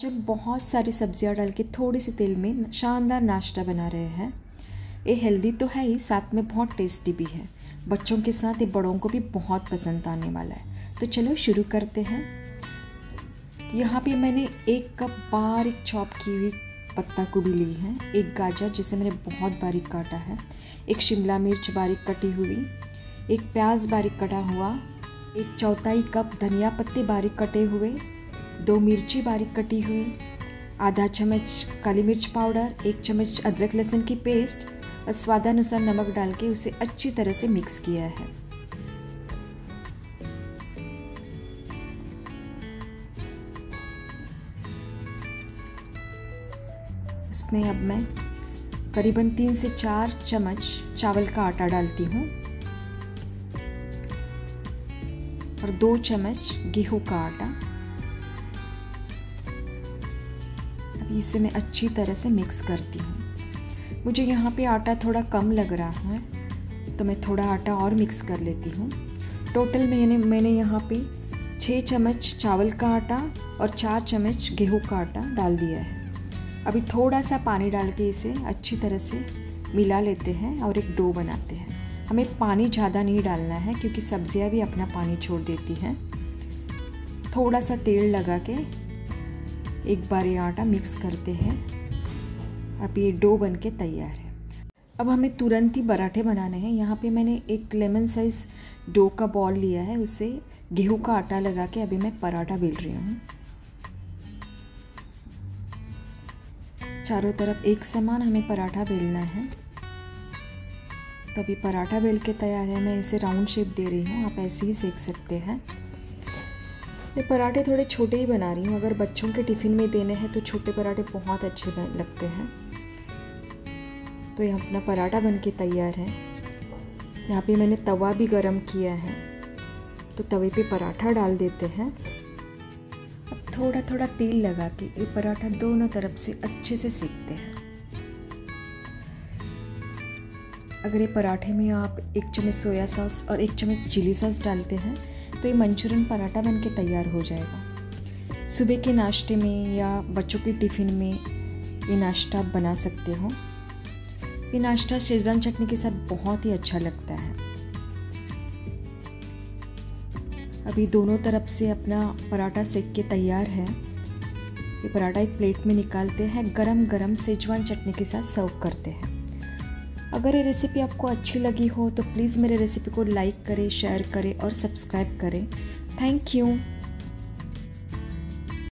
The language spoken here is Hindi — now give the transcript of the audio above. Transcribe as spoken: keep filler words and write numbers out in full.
जब बहुत सारी सब्जियां डाल के थोड़ी सी तेल में शानदार नाश्ता बना रहे हैं। ये हेल्दी तो है ही, साथ में बहुत टेस्टी भी है। बच्चों के साथ ये बड़ों को भी बहुत पसंद आने वाला है। तो चलो शुरू करते हैं। यहाँ पे मैंने एक कप बारीक चॉप की हुई पत्ता गोभी ली है, एक गाजर जिसे मैंने बहुत बारीक काटा है, एक शिमला मिर्च बारीक कटी हुई, एक प्याज बारीक कटा हुआ, एक चौथाई कप धनिया पत्ते बारीक कटे हुए, दो मिर्ची बारीक कटी हुई, आधा चम्मच काली मिर्च पाउडर, एक चम्मच अदरक लहसुन की पेस्ट और स्वादानुसार नमक डाल के उसे अच्छी तरह से मिक्स किया है। इसमें अब मैं करीबन तीन से चार चम्मच चावल का आटा डालती हूँ और दो चम्मच गेहूं का आटा। अब इसे मैं अच्छी तरह से मिक्स करती हूँ। मुझे यहाँ पे आटा थोड़ा कम लग रहा है तो मैं थोड़ा आटा और मिक्स कर लेती हूँ। टोटल मैंने मैंने यहाँ पे छः चम्मच चावल का आटा और चार चम्मच गेहूं का आटा डाल दिया है। अभी थोड़ा सा पानी डाल के इसे अच्छी तरह से मिला लेते हैं और एक डो बनाते हैं। हमें पानी ज़्यादा नहीं डालना है क्योंकि सब्जियां भी अपना पानी छोड़ देती हैं। थोड़ा सा तेल लगा के एक बार ये आटा मिक्स करते हैं। अब ये डो बन के तैयार है। अब हमें तुरंत ही पराठे बनाने हैं। यहाँ पे मैंने एक लेमन साइज डो का बॉल लिया है, उसे गेहूं का आटा लगा के अभी मैं पराठा बेल रही हूँ। चारों तरफ एक समान हमें पराठा बेलना है। तो अभी पराठा बेल के तैयार है। मैं इसे राउंड शेप दे रही हूँ, आप ऐसे ही सेक सकते हैं। ये पराठे थोड़े छोटे ही बना रही हूँ। अगर बच्चों के टिफ़िन में देने हैं तो छोटे पराठे बहुत अच्छे लगते हैं। तो ये अपना पराठा बन के तैयार है। यहाँ पे मैंने तवा भी गरम किया है तो तवे पे पराठा डाल देते हैं। अब थोड़ा थोड़ा तेल लगा के ये पराठा दोनों तरफ से अच्छे से सेकते हैं। अगर ये पराठे में आप एक चम्मच सोया सॉस और एक चम्मच चिली सॉस डालते हैं तो ये मंचूरियन पराठा बन के तैयार हो जाएगा। सुबह के नाश्ते में या बच्चों के टिफ़िन में ये नाश्ता आप बना सकते हो। ये नाश्ता शेजवान चटनी के साथ बहुत ही अच्छा लगता है। अभी दोनों तरफ से अपना पराठा सेक के तैयार है। ये पराठा एक प्लेट में निकालते हैं, गरम गरम शेजवान चटनी के साथ सर्व करते हैं। अगर ये रेसिपी आपको अच्छी लगी हो तो प्लीज़ मेरे रेसिपी को लाइक करें, शेयर करें और सब्सक्राइब करें। Thank you.